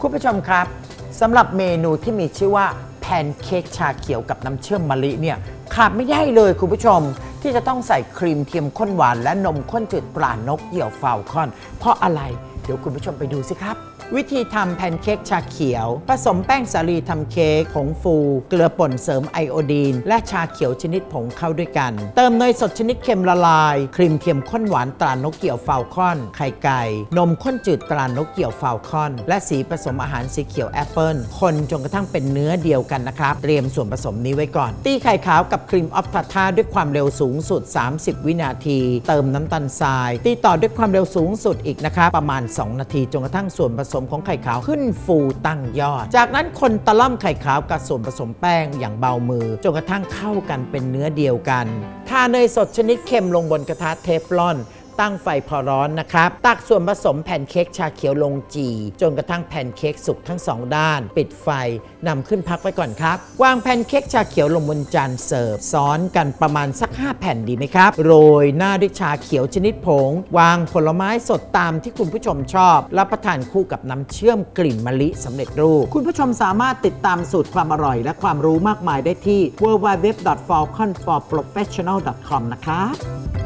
คุณผู้ชมครับสำหรับเมนูที่มีชื่อว่าแพนเค้กชาเขียวกับน้ำเชื่อมมะลิเนี่ยขาดไม่ได้เลยคุณผู้ชมที่จะต้องใส่ครีมเทียมข้นหวานและนมข้นจืดปลานกเหยี่ยวฟาลคอนเพราะอะไรเดี๋ยวคุณผู้ชมไปดูสิครับวิธีทำแพนเค้กชาเขียวผสมแป้งสาลีทำเค้กผงฟูเกลือป่นเสริมไอโอดีนและชาเขียวชนิดผงเข้าด้วยกันเติมเนยสดชนิดเค็มละลายครีมเทียมข้นหวานตรานกเหยี่ยวฟาลคอนไข่ไก่นมข้นจืดตรานกเหยี่ยวฟาลคอนและสีผสมอาหารสีเขียวแอปเปิลคนจนกระทั่งเป็นเนื้อเดียวกันนะครับเตรียมส่วนผสมนี้ไว้ก่อนตีไข่ขาวกับครีมออฟทาท่าด้วยความเร็วสูงสุด30วินาทีเติมน้ำตาลทรายตีต่อด้วยความเร็วสูงสุดอีกนะครับประมาณ2นาทีจนกระทั่งส่วนผสมของไข่ขาวขึ้นฟูตั้งยอดจากนั้นคนตะล่อมไข่ขาวกับส่วนผสมแป้งอย่างเบามือจนกระทั่งเข้ากันเป็นเนื้อเดียวกันทาเนยสดชนิดเค็มลงบนกระทะเทฟลอนตั้งไฟพอร้อนนะครับตักส่วนผสมแผ่นเค้กชาเขียวลงจี่จนกระทั่งแผ่นเค้กสุกทั้ง2ด้านปิดไฟนำขึ้นพักไว้ก่อนครับวางแผ่นเค้กชาเขียวลงบนจานเสิร์ฟซ้อนกันประมาณสัก5แผ่นดีไหมครับโรยหน้าด้วยชาเขียวชนิดผงวางผลไม้สดตามที่คุณผู้ชมชอบรับประทานคู่กับน้ำเชื่อมกลิ่นมะลิสำเร็จรูปคุณผู้ชมสามารถติดตามสูตรความอร่อยและความรู้มากมายได้ที่ www.falconforprofessional.com นะครับ